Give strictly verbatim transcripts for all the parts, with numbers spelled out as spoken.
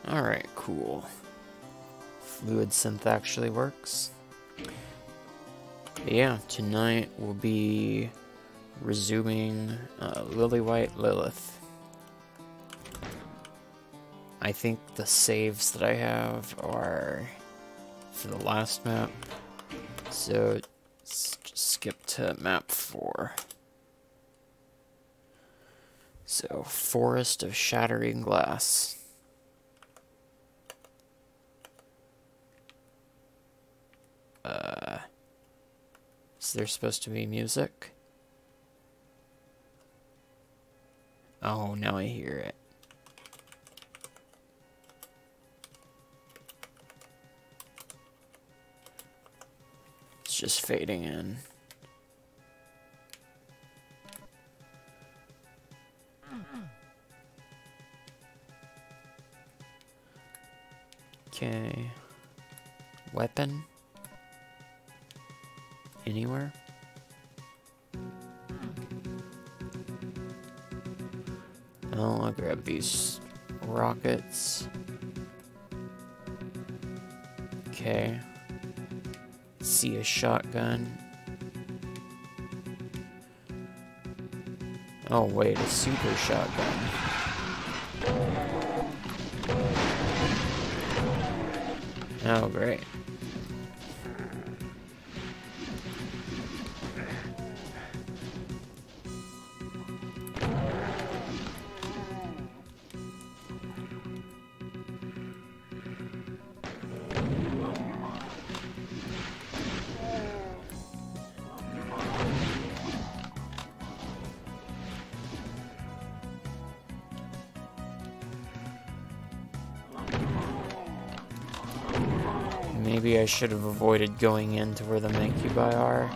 Alright, cool. Fluid synth actually works. But yeah, tonight we'll be resuming uh, Lily-White Lilith. I think the saves that I have are for the last map, so let's just skip to map four. So, Forest of Shattering Glass. Uh, is there supposed to be music? Oh, now I hear it. It's just fading in. Okay. Weapon? Anywhere? Oh, I'll grab these rockets. Okay. See a shotgun. Oh wait, a super shotgun. Oh great. Maybe I should have avoided going into where the Mancubi are.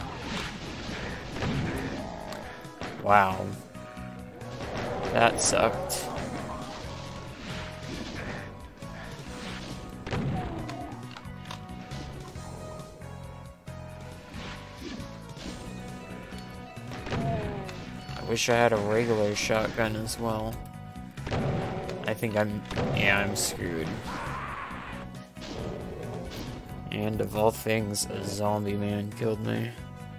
Wow. That sucked. I wish I had a regular shotgun as well. I think I'm... yeah, I'm screwed. And of all things, a zombie man killed me.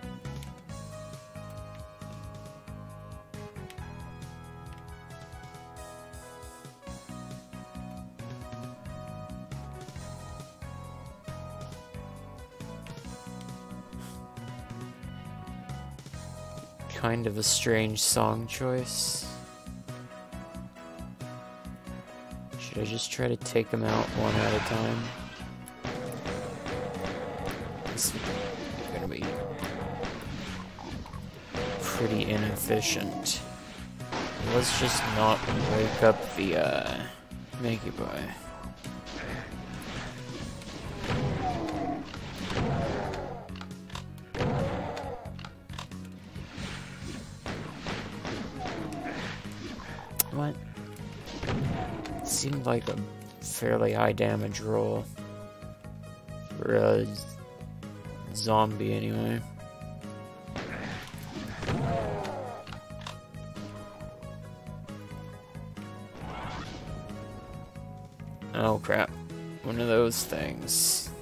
Kind of a strange song choice. Should I just try to take them out one at a time? It's gonna be pretty inefficient. Let's just not wake up the uh, Mancubi. What? It seemed like a fairly high damage roll for a zombie anyway. Oh crap. One of those things.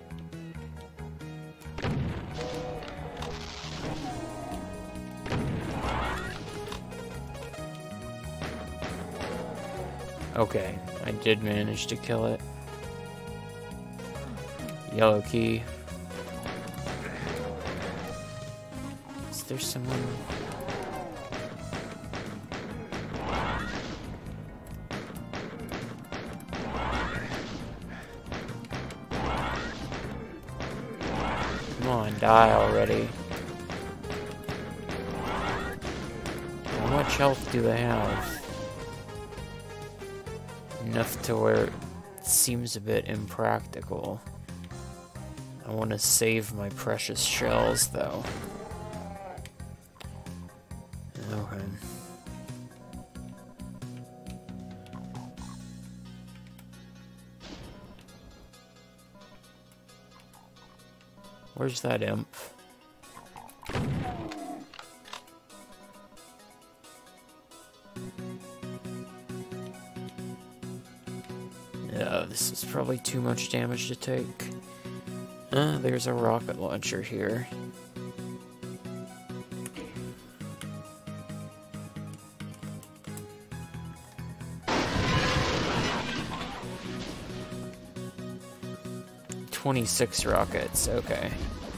Okay, I did manage to kill it. Yellow key. Is there someone? Come on, die already. How much health do they have? Enough to where it seems a bit impractical. I want to save my precious shells, though. Okay. Where's that imp? Uh, this is probably too much damage to take. Uh, there's a rocket launcher here. twenty-six rockets, okay.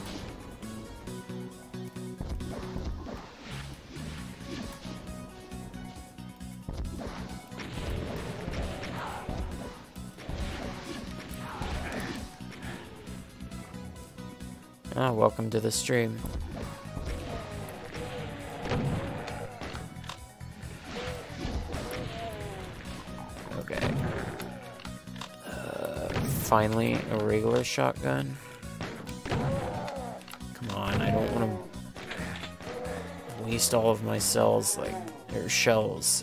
Ah, welcome to the stream. Okay. Uh, finally, a regular shotgun. Come on, I don't want to waste all of my cells, like, or shells.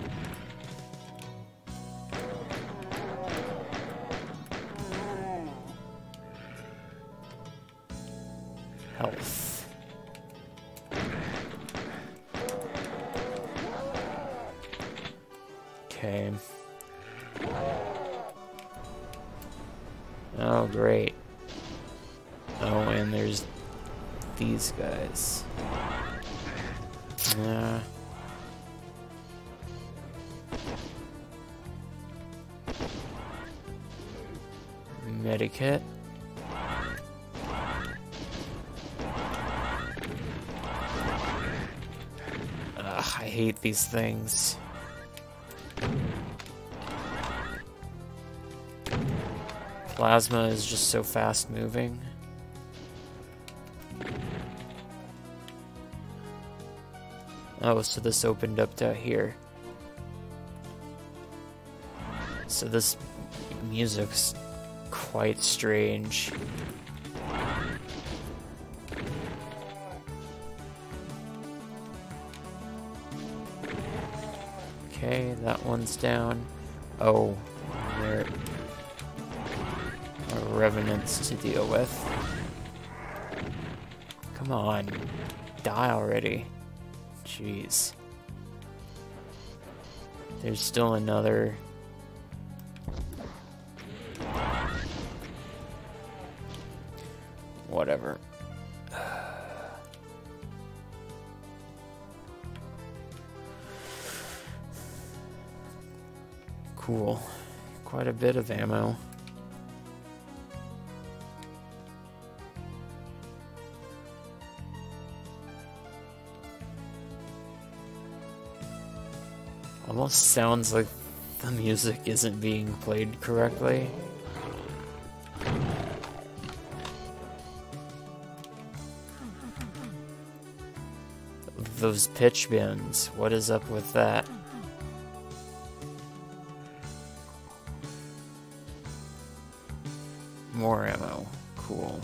Health. Okay. Oh, great. Oh, and there's these guys. Yeah. Medikit. Ugh, I hate these things. Plasma is just so fast moving. Oh, so this opened up to here. So this music's quite strange. Okay, that one's down. Oh, there are revenants to deal with. Come on, die already. Jeez. There's still another. Whatever. Cool. Quite a bit of ammo. Almost sounds like the music isn't being played correctly. Those pitch bends, what is up with that? More ammo, cool.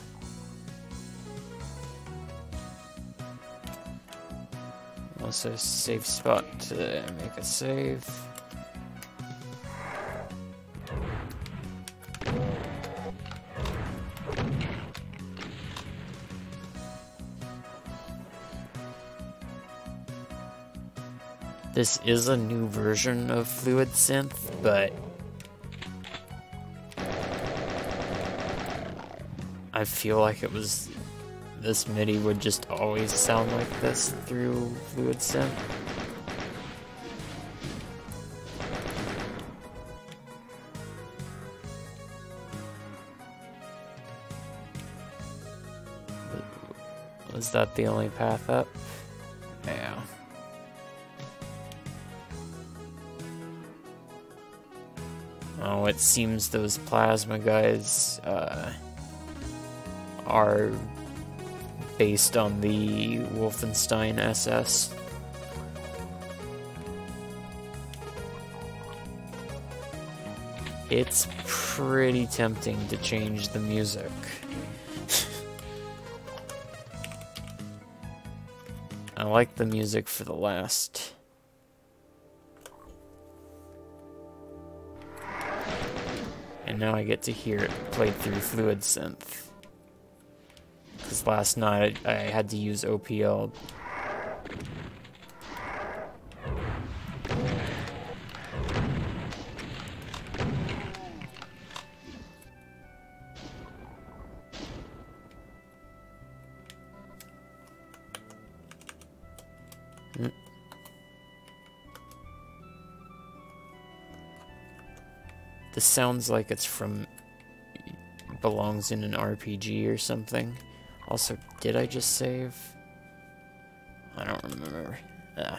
Also a safe spot to make a save. This is a new version of Fluid Synth, but I feel like it was this MIDI would just always sound like this through Fluid Synth. Was that the only path up? Yeah. Oh, it seems those plasma guys uh, are based on the Wolfenstein S S. It's pretty tempting to change the music. I like the music for the last. And now I get to hear it played through Fluid Synth. Because last night I had to use O P L. Mm. This sounds like it's from... belongs in an R P G or something. Also, did I just save? I don't remember. Ah.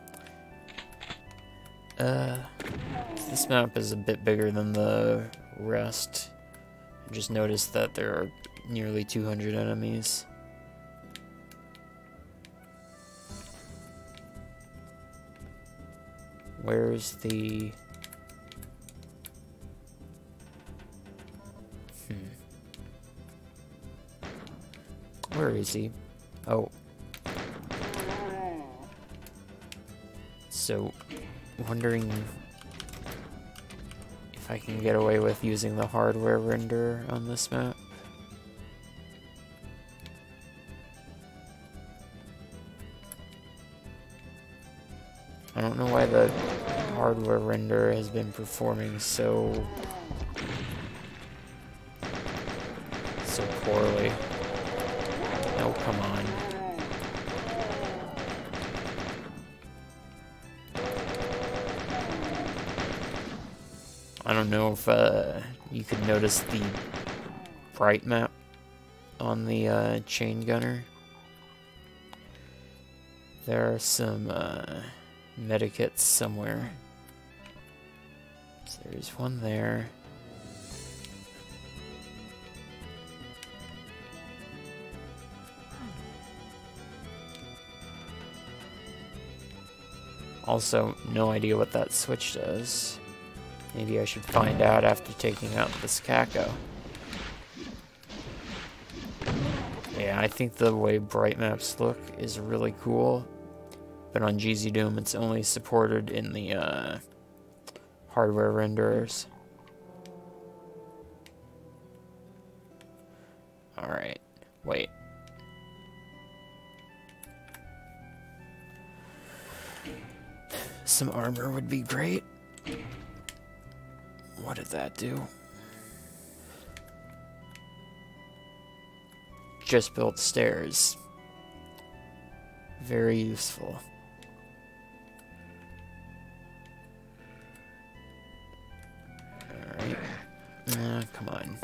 Uh, this map is a bit bigger than the rest. I just noticed that there are nearly two hundred enemies. Where's the... Hmm. Where is he? Oh. So, wondering if I can get away with using the hardware renderer on this map. I don't know why the hardware renderer has been performing so so poorly. Oh, come on. I don't know if uh, you could notice the bright map on the uh, chain gunner. There are some uh, medikits somewhere. So there's one there. Also, no idea what that switch does. Maybe I should find out after taking out this Caco. Yeah, I think the way bright maps look is really cool. But on G Z Doom, it's only supported in the uh, hardware renderers. Alright, wait. Some armor would be great. What did that do? Just built stairs. Very useful. Alright. Uh, come on.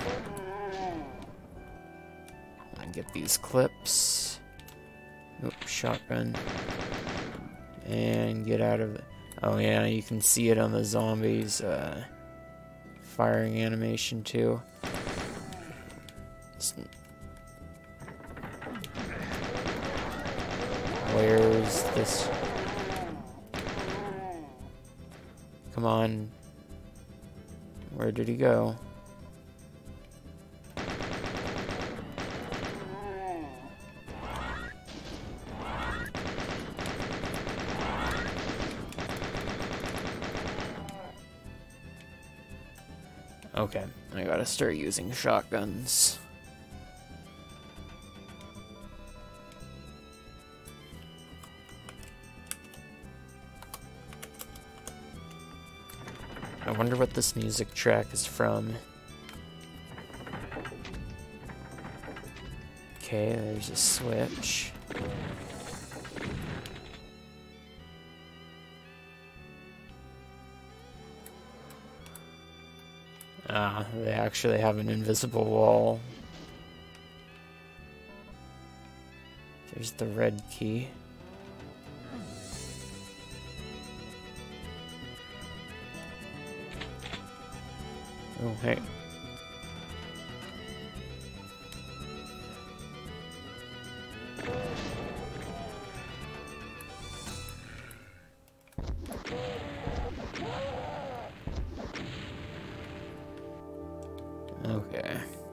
I get these clips. Oop, shotgun. And get out of it. Oh yeah, you can see it on the zombies. Uh, firing animation too. Where's this? Come on. Where did he go? Okay, I gotta start using shotguns. I wonder what this music track is from. Okay, there's a switch. Ah, they actually have an invisible wall. There's the red key. Oh, hey. Okay.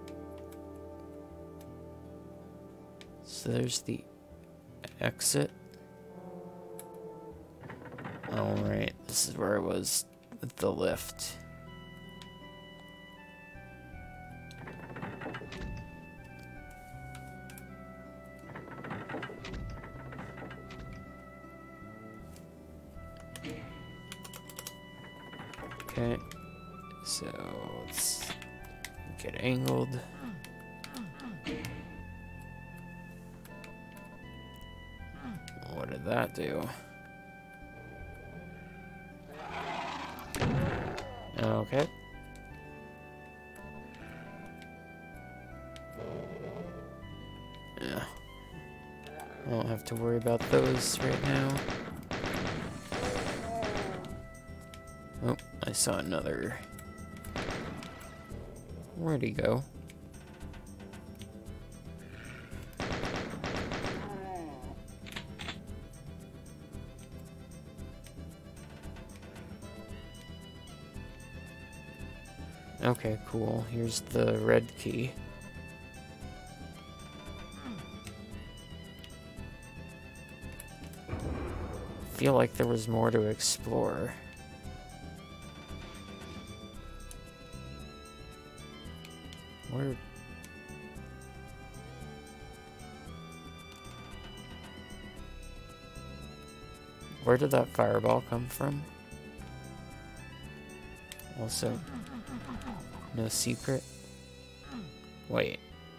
So there's the exit. Alright, this is where I was with the lift. Okay, so let's get angled. What did did that do? Okay. Yeah. I don't have to worry about those right now. Oh, I saw another. Where'd he go? Okay, cool. Here's the red key. Feel like there was more to explore. Where? Where did that fireball come from? Also, no secret. Wait.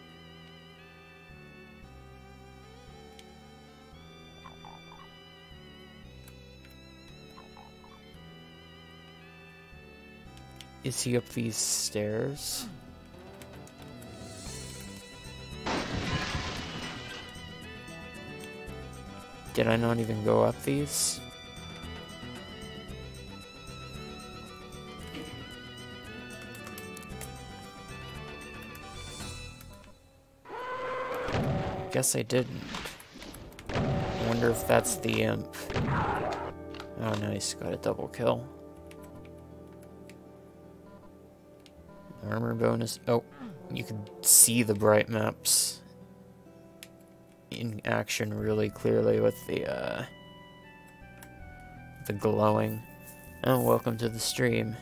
Is he up these stairs? Did I not even go up these? Guess I didn't. I wonder if that's the imp. Oh, nice. Got a double kill. Armor bonus. Oh, you can see the bright maps in action really clearly with the, uh, the glowing. Oh, welcome to the stream.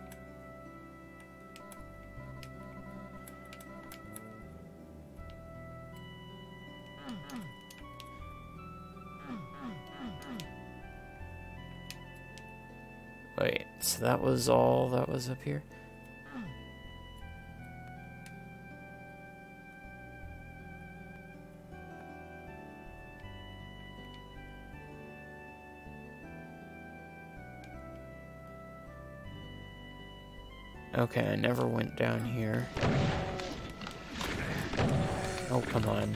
Wait, so that was all that was up here? Okay, I never went down here. Oh, come on.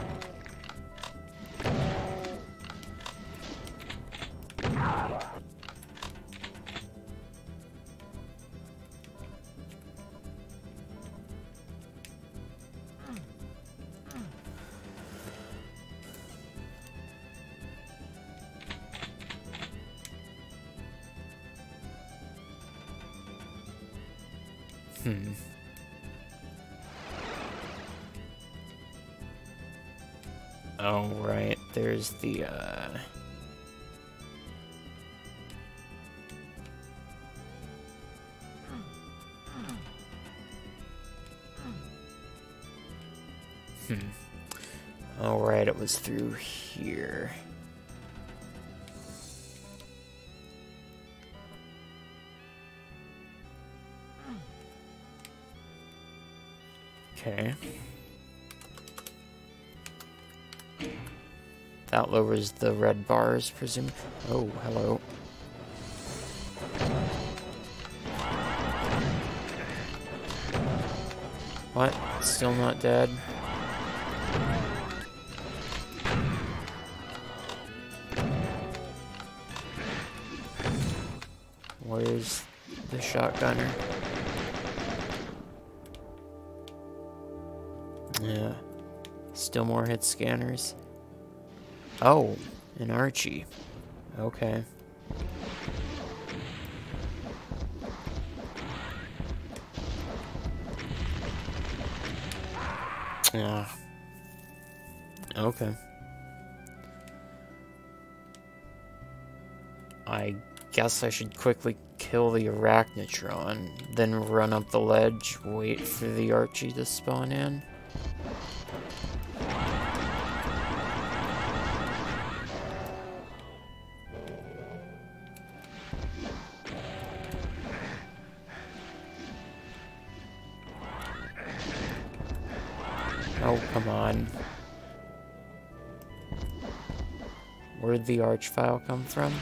Hmm. Oh, right. There's the, uh... Hmm. Oh, right. It was through here. Okay. That lowers the red bars, presume. Oh, hello. What? Still not dead? Where's the shotgunner? Yeah. Still more hit scanners. Oh, an Archie. Okay. Ah. Okay. I guess I should quickly kill the Arachnotron, then run up the ledge, wait for the Archie to spawn in. Oh, come on. Where'd the Archvile come from?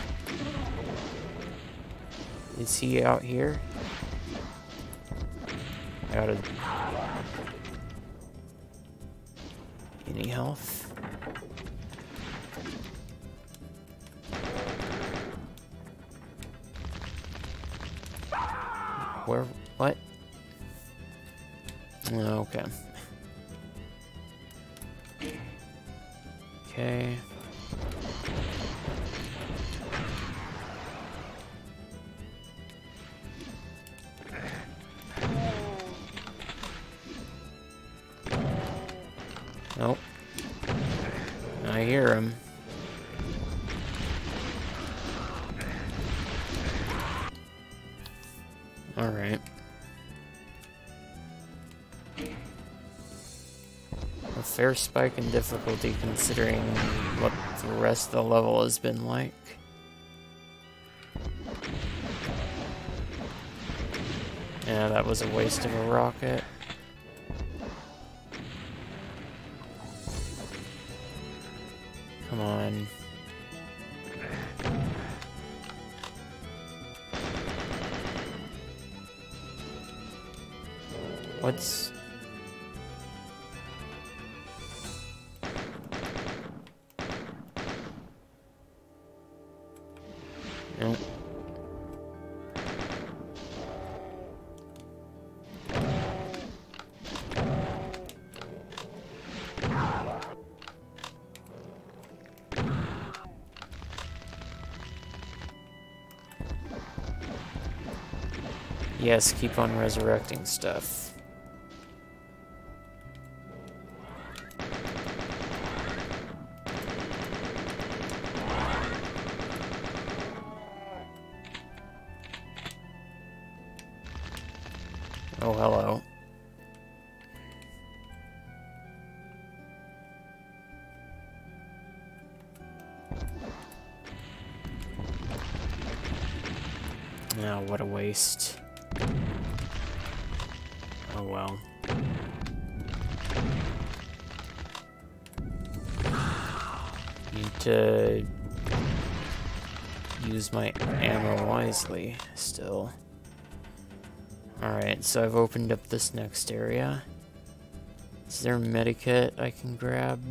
Is he out here? Out of any health? Where? What? Okay. Okay. Nope. I hear him. Alright. A fair spike in difficulty considering what the rest of the level has been like. Yeah, that was a waste of a rocket. Come on. What's... Nope. Yes, keep on resurrecting stuff. Oh, hello. Now, what a waste. Oh well. Need to use my ammo wisely still. Alright, so I've opened up this next area. Is there a medikit I can grab?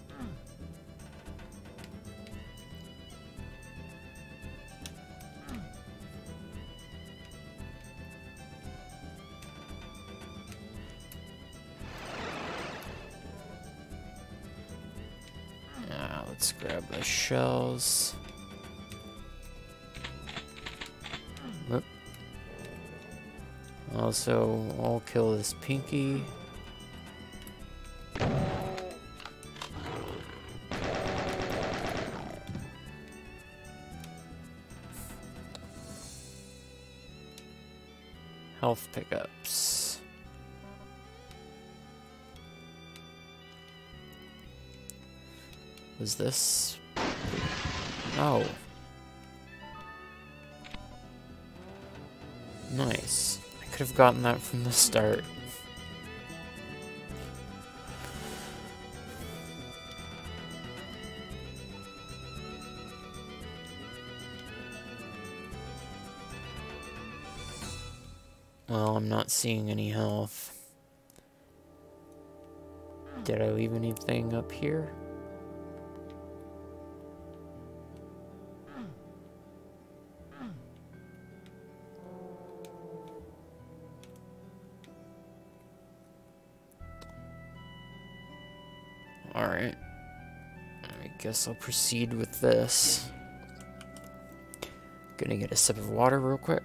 Uh, let's grab the shells. Whoop. Also, I'll kill this Pinky. Health pickups. Was this? Oh. Nice. I could have gotten that from the start. Well, I'm not seeing any health. Did I leave anything up here? Alright. I guess I'll proceed with this. Gonna get a sip of water real quick.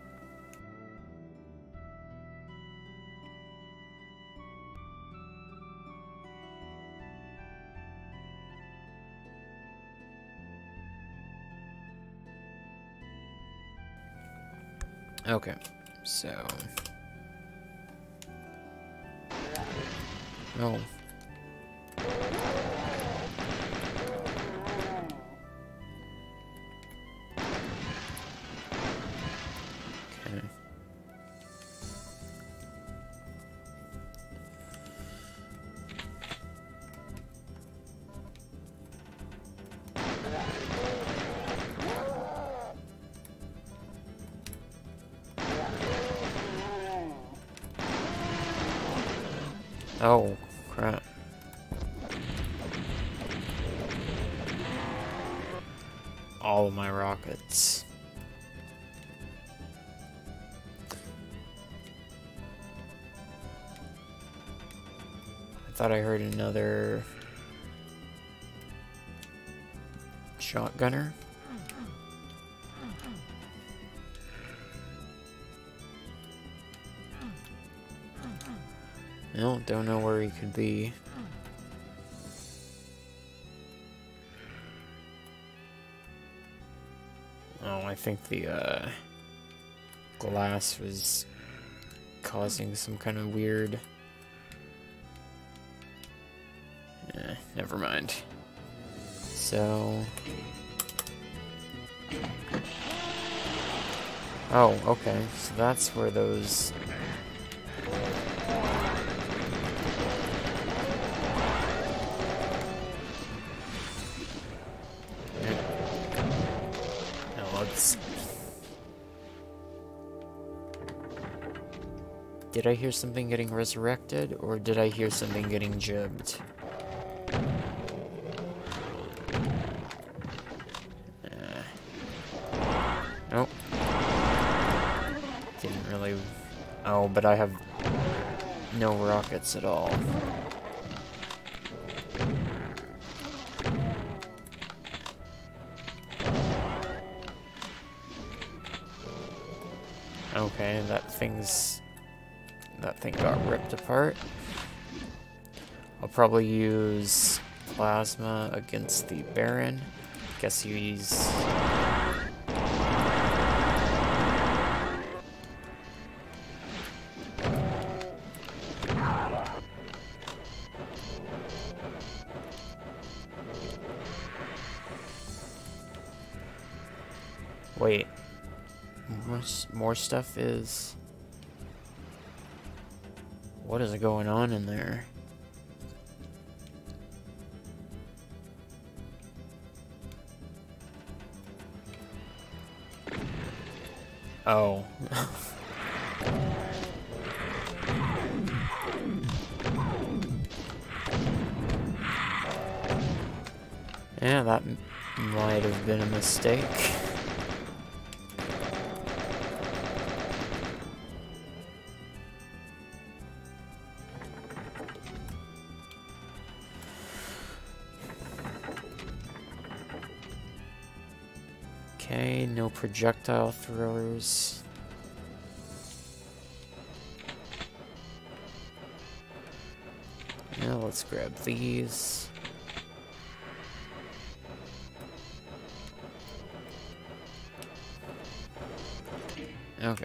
Okay, so... Oh. Okay. Oh, crap. All of my rockets. I thought I heard another shotgunner. No, don't know where he could be. Oh, I think the uh, glass was causing some kind of weird... Eh, never mind. So... Oh, okay. So that's where those... Did I hear something getting resurrected, or did I hear something getting jibbed? Uh, nope. Didn't really... Oh, but I have no rockets at all. Okay, that thing's... That thing got ripped apart. I'll probably use plasma against the Baron. Guess he's... Wait. More, more stuff is... What is going on in there? Oh. Yeah, that m might have been a mistake. Okay, no projectile throwers. Now let's grab these. Okay.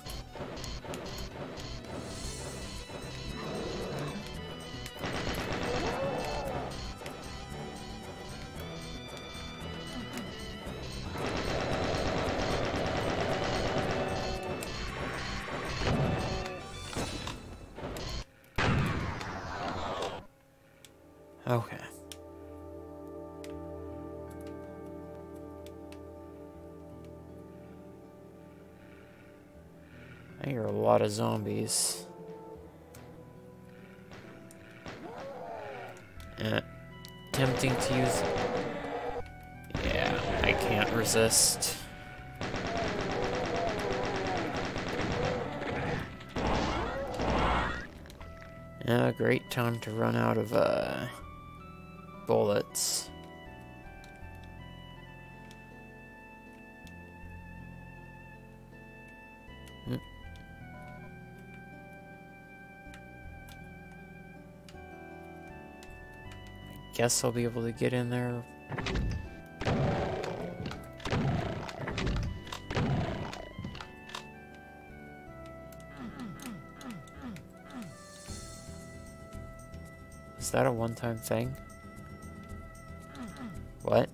Okay. I hear a lot of zombies. Uh, tempting to use... Yeah, I can't resist. Yeah, great time to run out of, uh... bullets. Hmm. I guess I'll be able to get in there. Is that a one-time thing? What?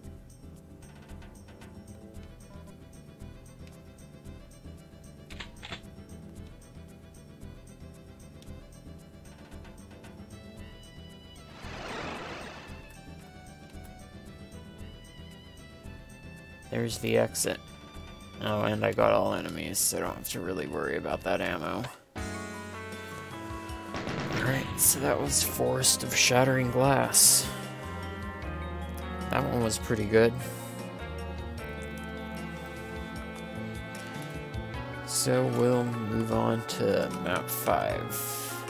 There's the exit. Oh, and I got all enemies, so I don't have to really worry about that ammo. Alright. So that was Forest of Shattering Glass. That one was pretty good. So we'll move on to map five.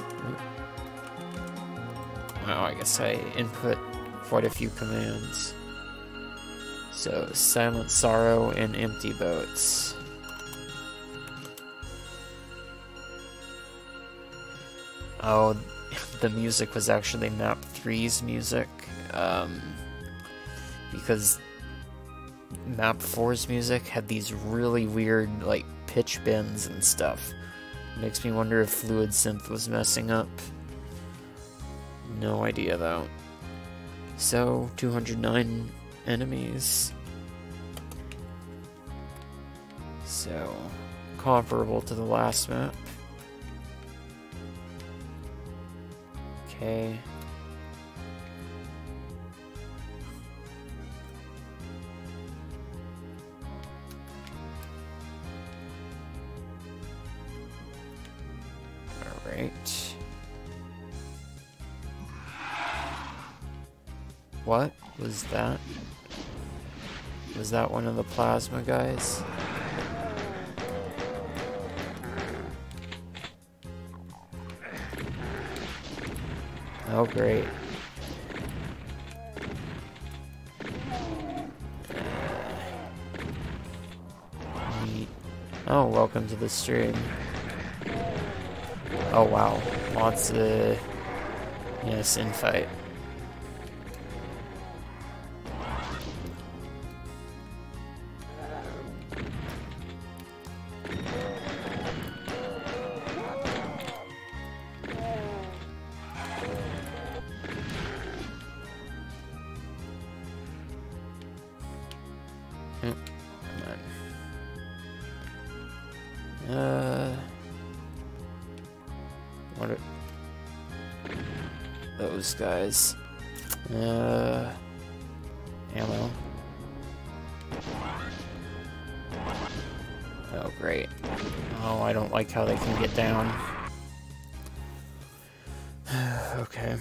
Wow, I guess I input quite a few commands. So, Silent Sorrow and Empty Boats. Oh, the music was actually map three's music, um, because map four's music had these really weird, like, pitch bends and stuff. Makes me wonder if Fluid Synth was messing up. No idea, though. So, two hundred nine enemies. So, comparable to the last map. Okay. Alright. What was that? Was that one of the plasma guys? Oh, great. Neat. Oh, welcome to the stream. Oh, wow. Lots of... yes, infight. Uh, what are those guys? Uh, ammo. Oh, great. Oh, I don't like how they can get down. Okay.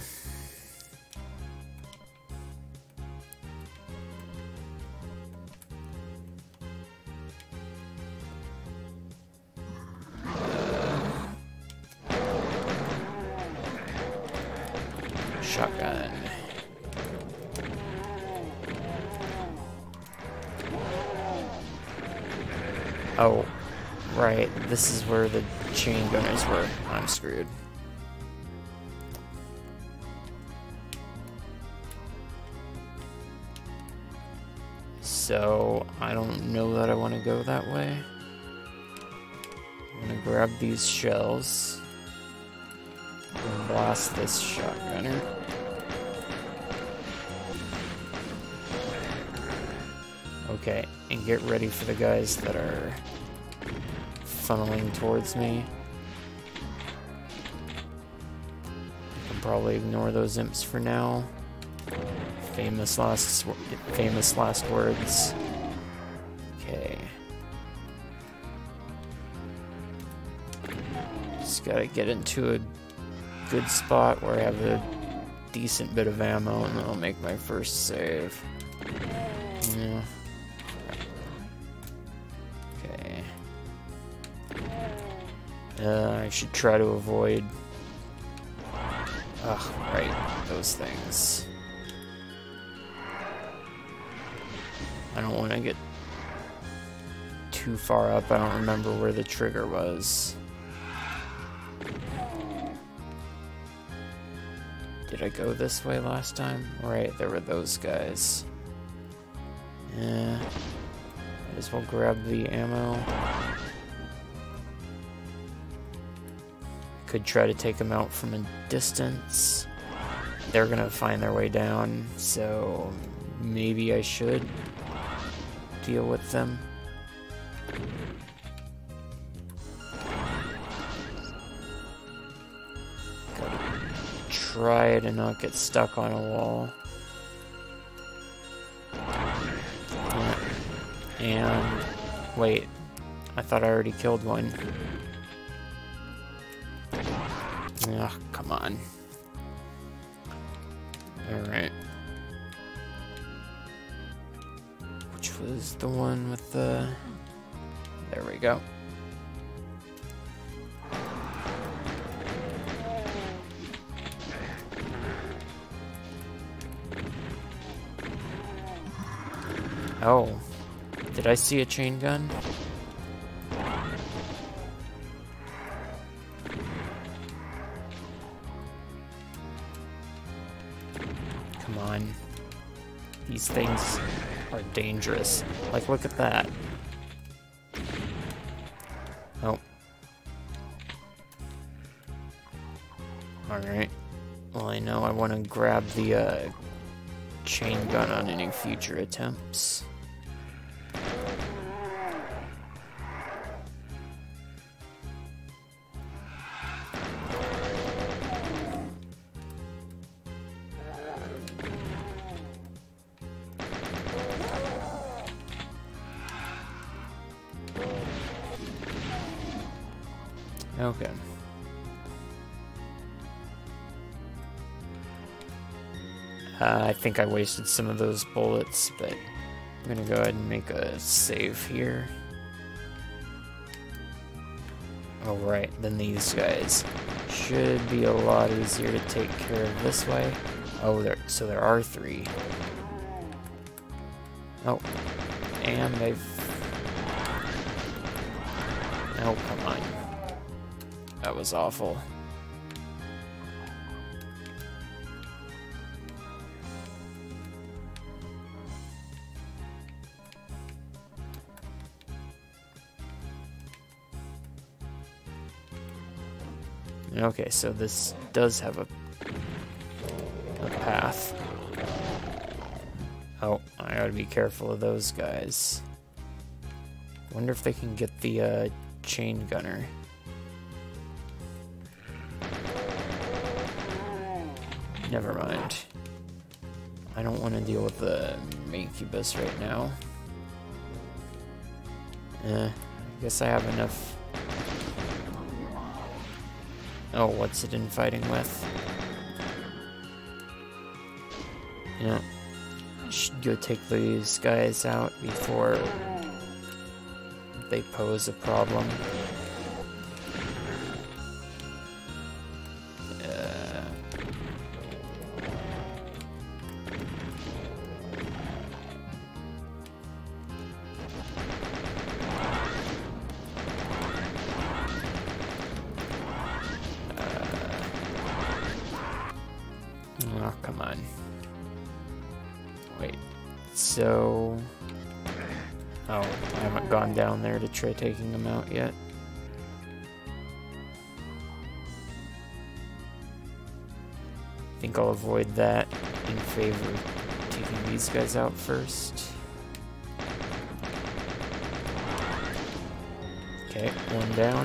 Shotgun. Oh, right. This is where the chain gunners were. I'm screwed. So, I don't know that I want to go that way. I'm gonna grab these shells and blast this shotgunner. Okay, and get ready for the guys that are funneling towards me. I can probably ignore those imps for now. Famous last, famous last words. Okay. Just gotta get into a good spot where I have a decent bit of ammo, and then I'll make my first save. Yeah. Okay. Uh, I should try to avoid... ugh, right, those things. I don't want to get too far up. I don't remember where the trigger was. Did I go this way last time? Right, there were those guys. Yeah. Might as well grab the ammo. Could try to take them out from a distance. They're gonna find their way down, so maybe I should deal with them. Gotta try to not get stuck on a wall. Yeah. And wait, I thought I already killed one. Ugh, come on. Alright. Which was the one with the... There we go. Oh. Did I see a chain gun? Come on. These things are dangerous. Like, look at that. Oh. Alright. Well, I know I want to grab the uh, chain gun on any future attempts. Okay. Uh, I think I wasted some of those bullets, but I'm gonna go ahead and make a save here. Alright, then these guys should be a lot easier to take care of this way. Oh, there, so there are three. Oh, and they've... Oh, come on. That was awful. Okay, so this does have a, a path. Oh, I gotta be careful of those guys. Wonder if they can get the uh, chain gunner. Never mind. I don't want to deal with the Incubus right now. Eh, I guess I have enough. Oh, what's it in fighting with? Yeah. Should go take these guys out before they pose a problem. Oh, come on. Wait. So... Oh, I haven't gone down there to try taking them out yet. I think I'll avoid that in favor of taking these guys out first. Okay, one down.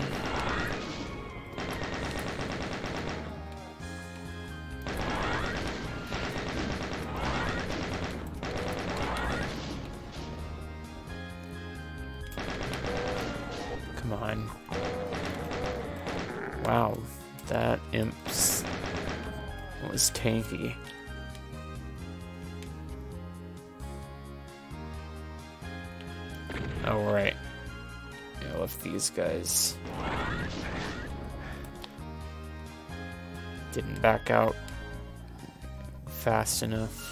Come on. Wow, that imp's was tanky. Oh, right. Yeah, left these guys. Didn't back out fast enough.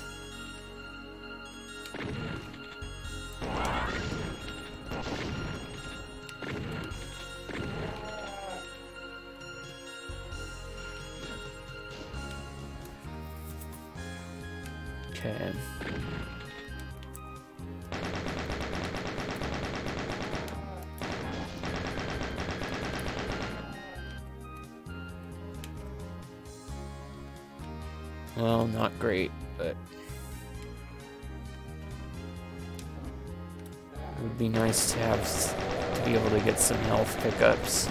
Okay. Well, not great, but it would be nice to have to be able to get some health pickups.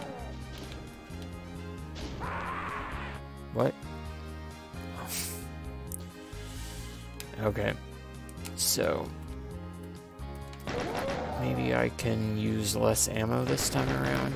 What? Okay, so maybe I can use less ammo this time around.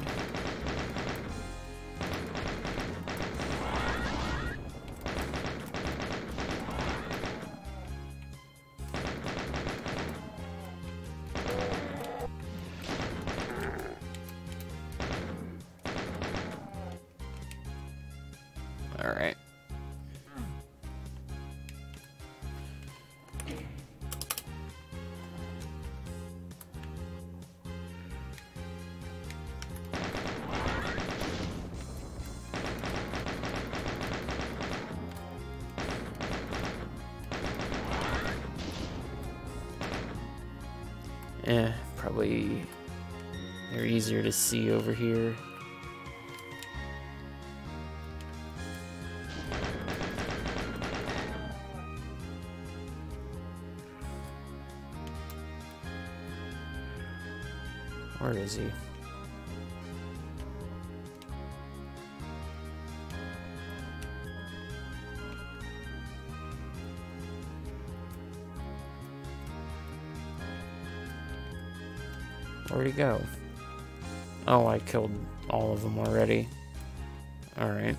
Eh, probably they're easier to see over here. Where is he? Where'd he go? Oh, I killed all of them already. Alright.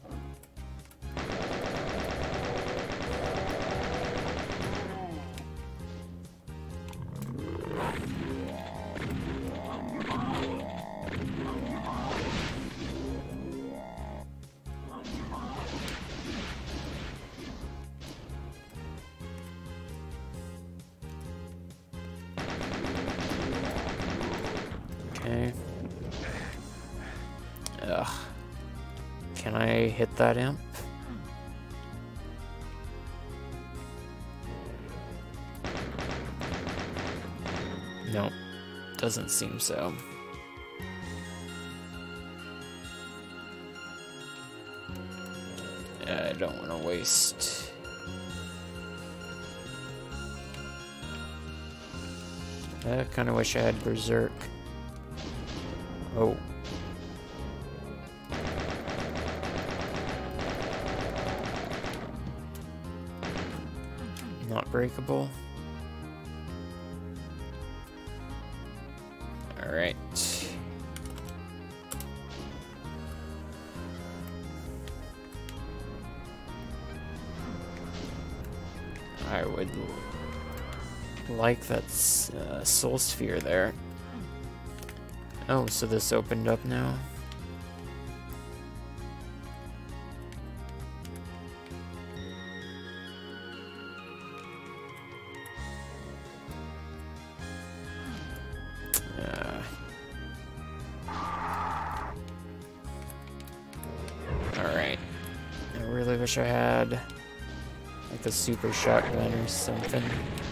Okay. Ugh. Can I hit that imp? No. Doesn't seem so. I don't want to waste. I kind of wish I had Berserk. Oh. Not breakable. Alright. I would like that uh, soul sphere there. Oh, so this opened up now? Uh, Alright. I really wish I had like a super shotgun or something.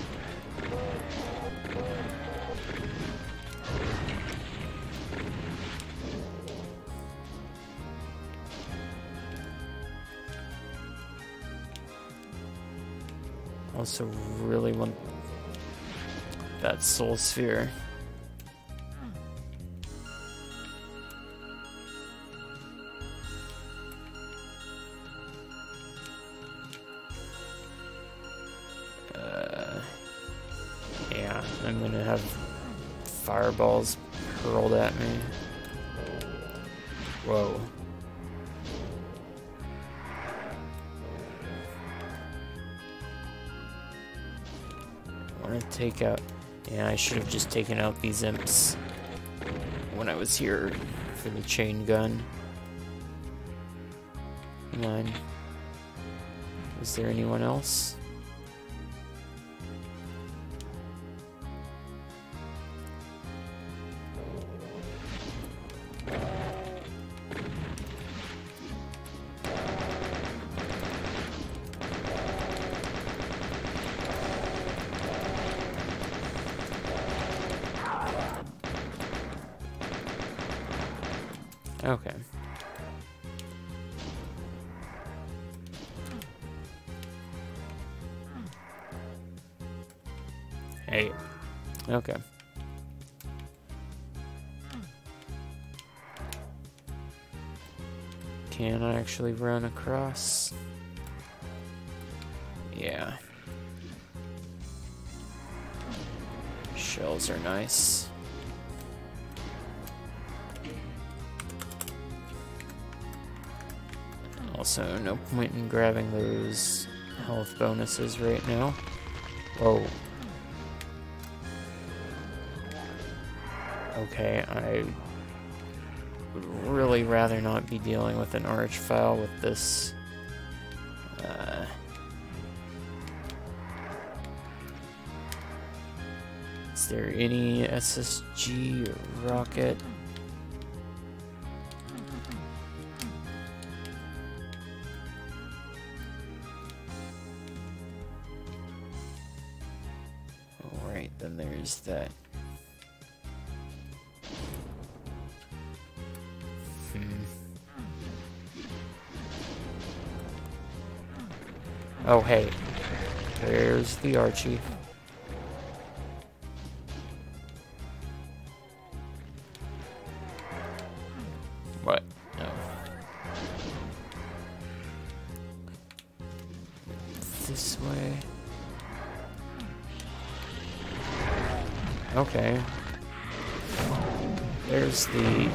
Also really want that soul sphere. Uh, yeah, I'm gonna have fireballs hurled at me. Whoa. I want to take out... Yeah, I should have just taken out these imps when I was here for the chain gun. Come on. Is there anyone else? Okay. Hey. Okay. Can I actually run across? Yeah. Shells are nice. Also, no point in grabbing those health bonuses right now. Whoa. Okay, I would really rather not be dealing with an archvile with this. Uh, is there any S S G or rocket? Alright, then there's that Oh, hey. There's the Archie. What? No. This way. Okay. There's the...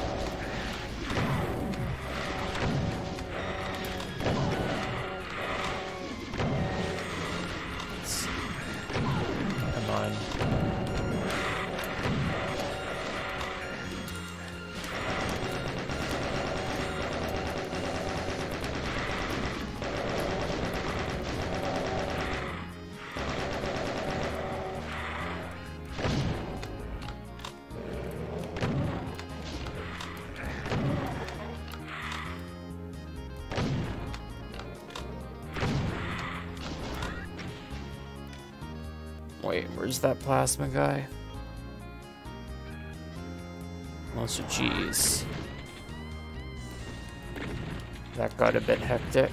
Come on. Wait, where's that plasma guy? Also, geez. That got a bit hectic.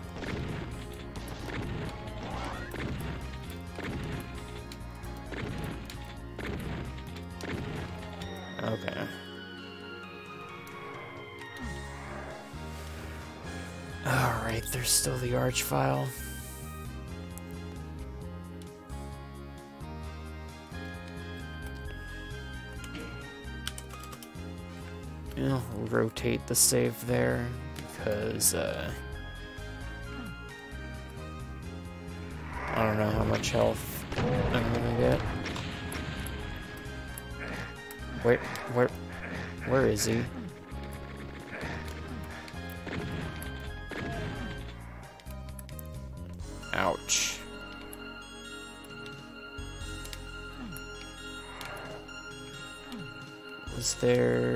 Okay. Alright, there's still the arch file. Yeah, we'll rotate the save there because uh, I don't know how much health I'm gonna get. Wait, where, where is he? Ouch. Was there...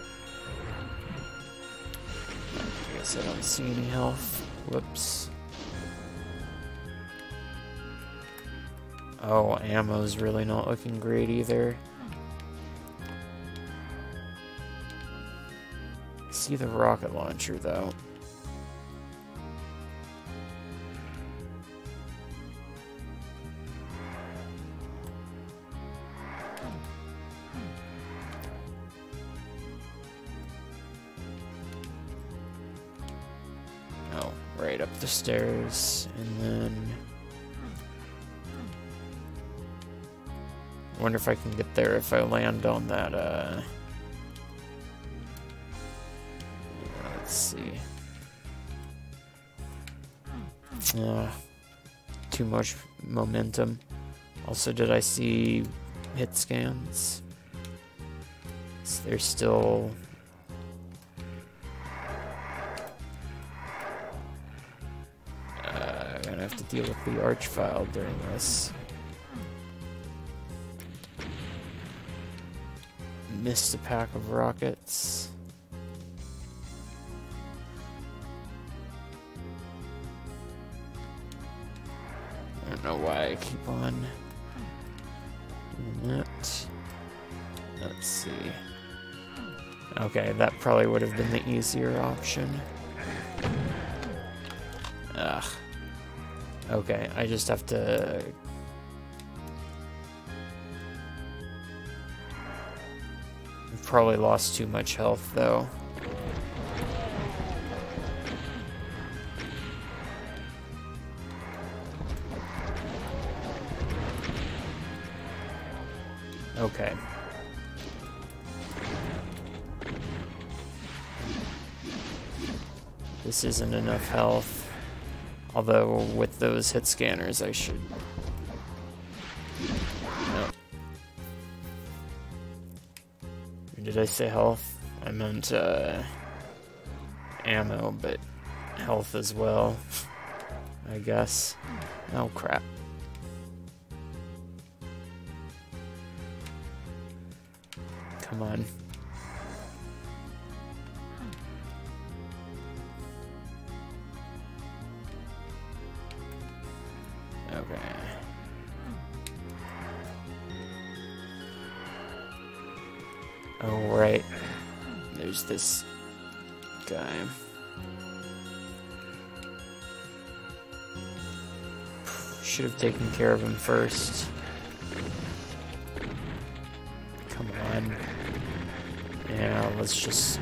I guess I don't see any health. Whoops. Oh, ammo's really not looking great either. I see the rocket launcher though. Oh, right up the stairs, and then... I wonder if I can get there if I land on that, uh... let's see. Uh, too much momentum. Also, did I see hit scans? Is there still... Uh, I'm gonna have to deal with the arch file during this. Missed a pack of rockets. I don't know why I keep on doing that. Let's see. Okay, that probably would have been the easier option. Ugh. Okay, I just have to... I've probably lost too much health, though. Okay. This isn't enough health. Although, with those hit scanners, I should... No. Did I say health? I meant, uh... ammo, but health as well, I guess. Oh, crap. Come on. Okay. Oh, right. There's this guy. should have taken care of him first. Come on. Yeah, let's just...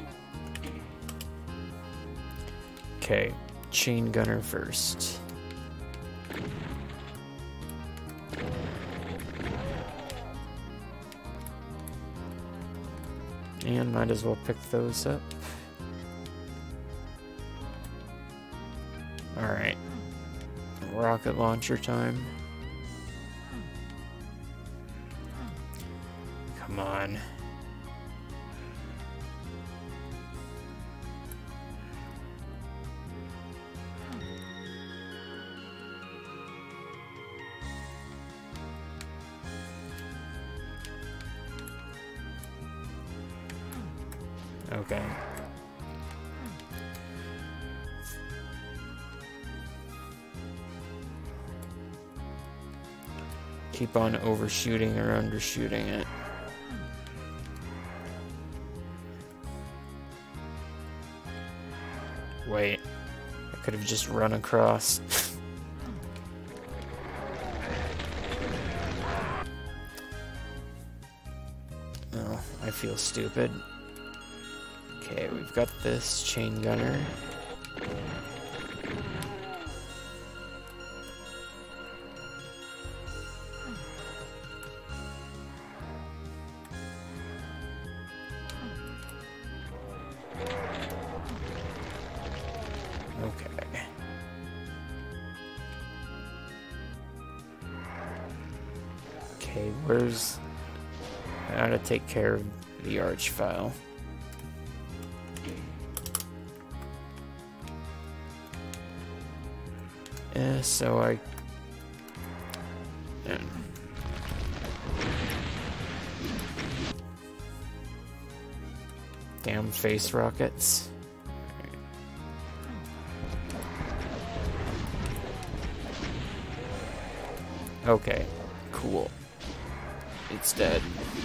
Okay, chain gunner first. And might as well pick those up. Alright. Rocket launcher time. Come on. Okay. Keep on overshooting or undershooting it. Wait, I could have just run across. Oh, I feel stupid. Okay, we've got this chain gunner. Okay. Okay, where's... I gotta take care of the arch file. Yeah, so I... Yeah. Damn face rockets. Okay, cool. It's dead.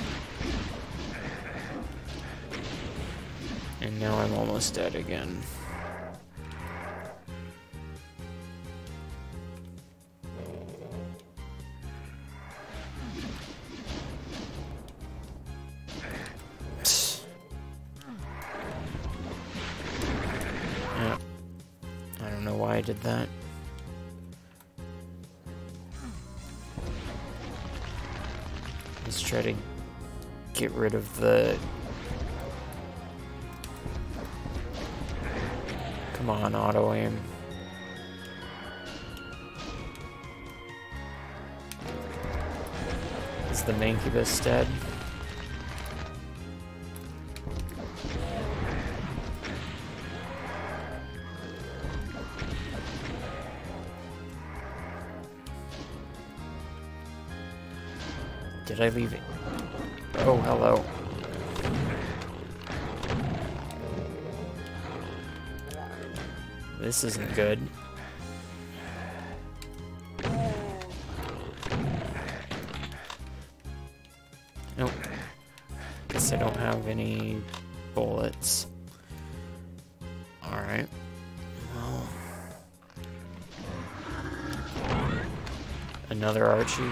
And now I'm almost dead again. Yeah. I don't know why I did that. Let's try to get rid of the... Come on, auto aim. Is the Mancubus dead? Did I leave it? Oh, hello. This isn't good. Nope. Guess I don't have any bullets. Alright. Well. Another Archie.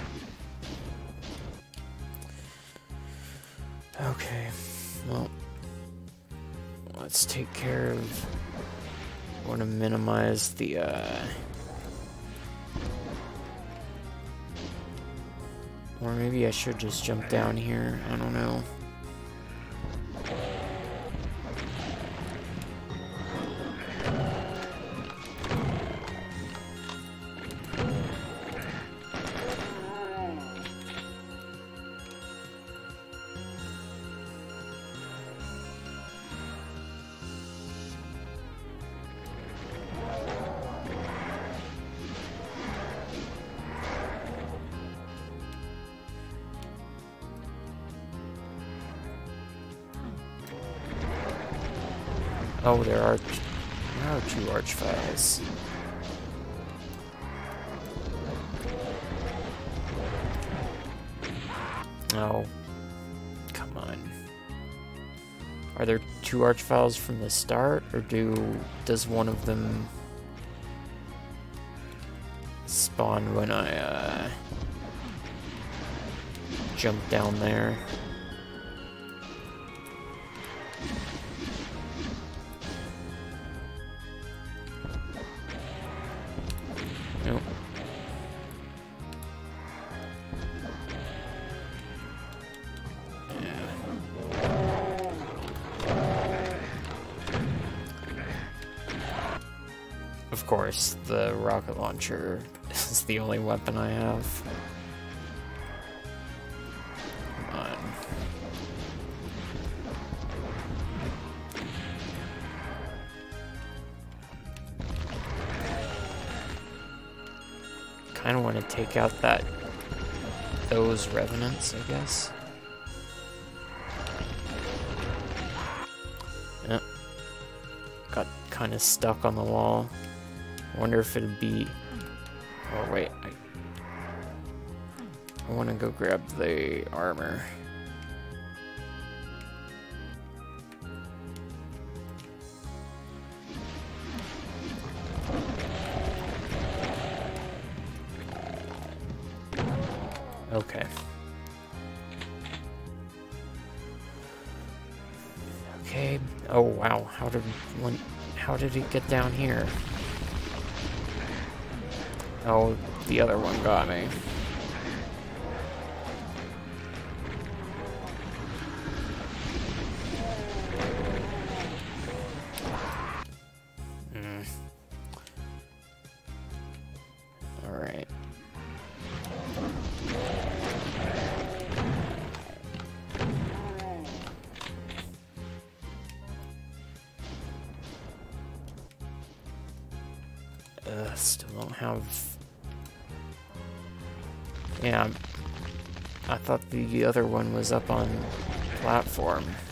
Okay. Well. Let's take care of... I want to minimize the, uh... or maybe I should just jump down here. I don't know. Oh, there are, there are two arch files. Oh, come on. Are there two arch files from the start, or do does one of them spawned when I uh, jumped down there. Nope. Of course, the rocket launcher is the only weapon I have. Come on. Kind of want to take out that those revenants, I guess. Yep. Got kind of stuck on the wall. Wonder if it'd be. Oh wait, I, I want to go grab the armor. Okay. Okay. Oh wow, how did one? How did he get down here? Oh, the other one got me. Hmm. Alright. Uh, still don't have... Yeah, I thought the other one was up on platform.